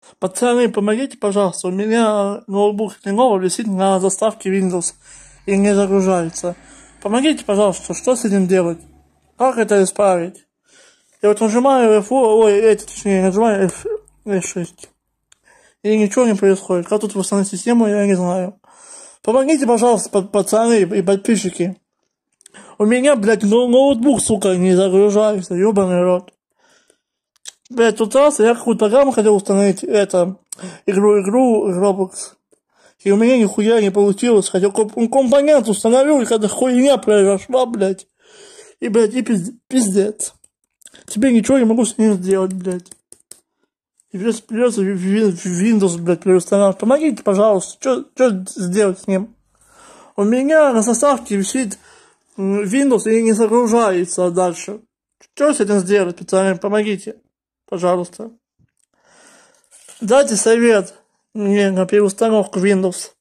Пацаны, помогите, пожалуйста, у меня ноутбук Lenovo висит на заставке Windows и не загружается. Помогите, пожалуйста, что с этим делать? Как это исправить? Я вот нажимаю точнее, нажимаю F6. И ничего не происходит. Как тут восстановить систему, я не знаю. Помогите, пожалуйста, пацаны и подписчики. У меня, блядь, ноутбук, сука, не загружается, ёбаный рот. Блядь, тут раз я какую-то программу хотел установить, игру Roblox. И у меня нихуя не получилось. Хотел компонент установил, и когда хуйня произошла, блядь. И, блядь, и пиздец. Теперь ничего не могу с ним сделать, блядь. И придется Windows, блядь, переустанавливать. Помогите, пожалуйста, что сделать с ним? У меня на заставке висит Windows и не загружается дальше. Что с этим сделать, пацаны? Помогите, пожалуйста. Дайте совет мне на переустановку Windows.